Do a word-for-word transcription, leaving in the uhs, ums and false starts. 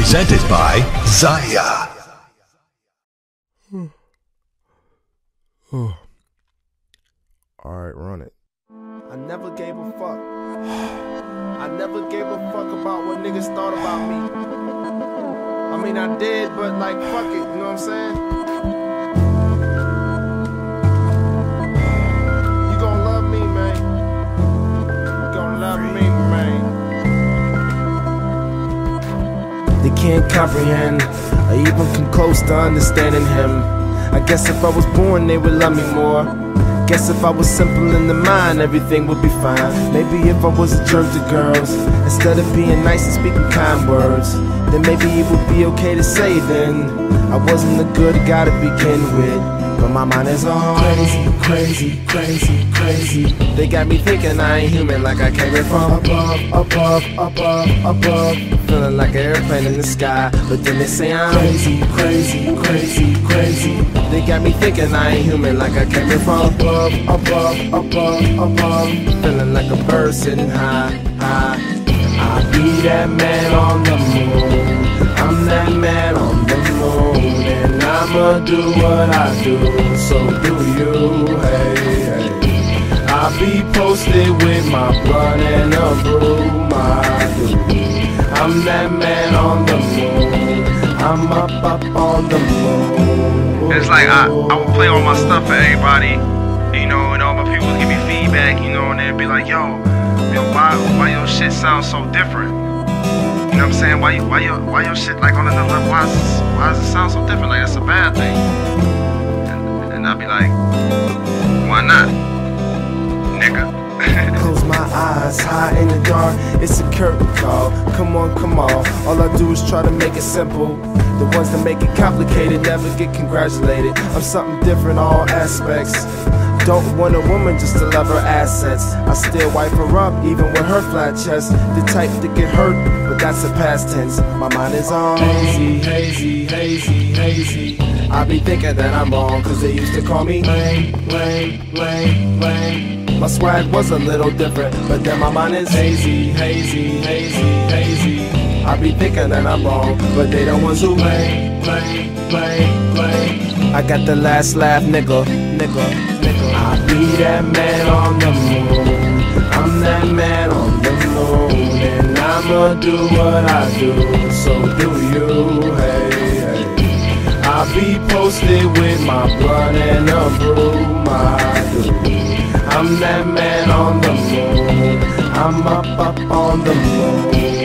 Presented by Zaya. Alright, run it. I never gave a fuck. I never gave a fuck about what niggas thought about me. I mean, I did, but like, fuck it, you know what I'm saying? You gon' love me, man. You gon' love me, man. They can't comprehend or even come close to understanding him. I guess if I was born, they would love me more. Guess if I was simple in the mind, everything would be fine. Maybe if I was a jerk to girls, instead of being nice and speaking kind words, then maybe it would be okay to say then I wasn't a good guy to begin with. But my mind is all crazy, crazy, crazy, crazy. They got me thinking I ain't human, like I came from above, above, above, above. Feeling like an airplane in the sky, but then they say I'm crazy, crazy, crazy, crazy. They got me thinking I ain't human, like I came from above, above, above, above. Feeling like a bird sitting high, high. I'll be that man on the moon. I'm that man on the moon, and I'ma do what I do, so do you, hey, hey. I'll be posted with my blunt and a broom, I do. I'm that man on the moon. I'm up, up on the moon. It's like I, I would play all my stuff for everybody, you know, and all my people would give me feedback, you know, and they'd be like, yo, yo, why, why your shit sounds so different? You know what I'm saying? Why you, why your, why your shit like on another level? Why, is, why does it sound so different? Like that's a bad thing. And, and I'd be like, why not, nigga? Close my eyes, high in the dark, it's a curtain call. Come on, come on, all I do is try to make it simple. The ones that make it complicated never get congratulated. I'm something different, all aspects. Don't want a woman just to love her assets. I still wipe her up, even with her flat chest. The type to get hurt, but that's a past tense. My mind is on hazy, hazy, hazy, hazy. I be thinking that I'm wrong, cause they used to call me lame, lame, lame, lame. My swag was a little different, but then my mind is hazy, hazy, hazy, hazy. I be thinking that I'm wrong, but they the ones who lame, lame, lame, lame. I got the last laugh, nigga, nigga, nigga. I be that man on the moon. I'm that man on the moon, and I'ma do what I do, so do you, hey, hey. I'll be posted with my blunt and a broom, I do. I'm that man on the moon. I'm up, up on the moon.